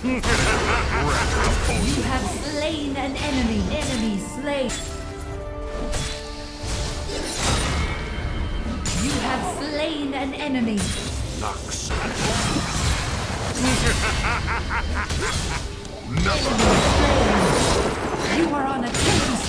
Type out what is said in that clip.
You have slain an enemy. Enemy slain. You have slain an enemy. Lux. Enemy slain. You are on a killing